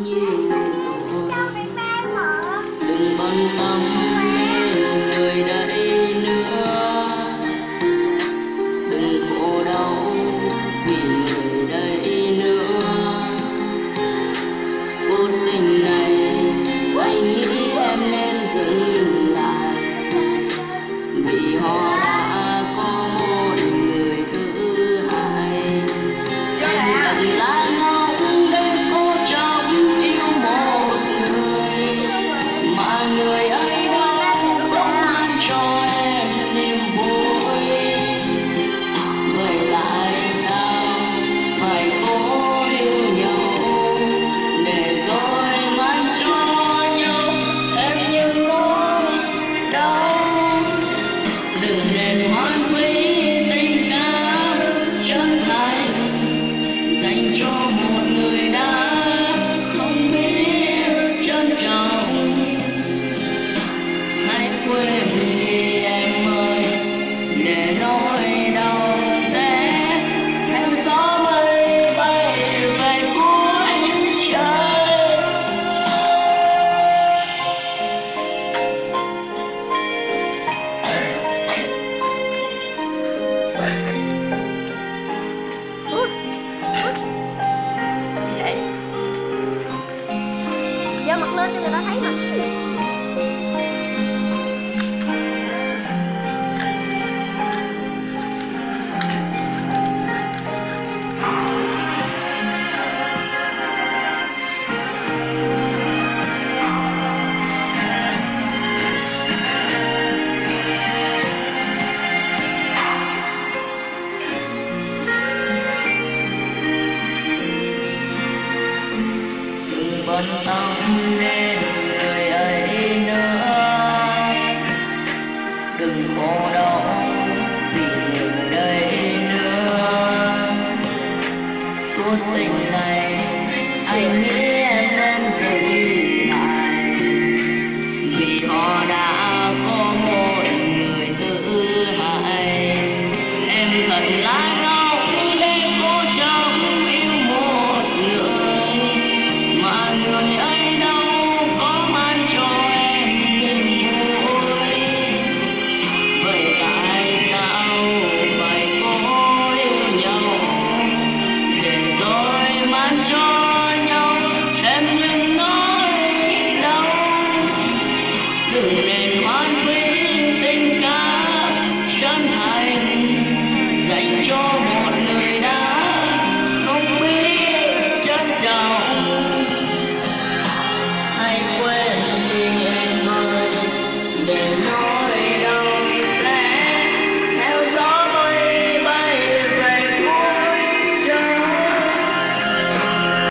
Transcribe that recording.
nhiều rồi. Đừng bận tâm đến người đây nữa, đừng khổ đau vì người đây nữa. Cuộc tình này anh nghĩ em nên dừng lại, vì họ đã có một người thứ hai. Em đừng lá ngóng để cố chấp yêu một người mà người ấy đâu có mang cho em niềm vui. Vậy tại sao phải cố yêu nhau để rồi mang cho nhau thêm những nỗi đau? Đừng nên hoang phí tình cảm chân thành dành cho một người đã không biết trân trọng. Hãy quên đi em ơi, để nỗi đau sẽ theo gió mây bay về cuối trời. Vậy giơ mặt lên cho người ta thấy mặt. Đừng bận tâm đến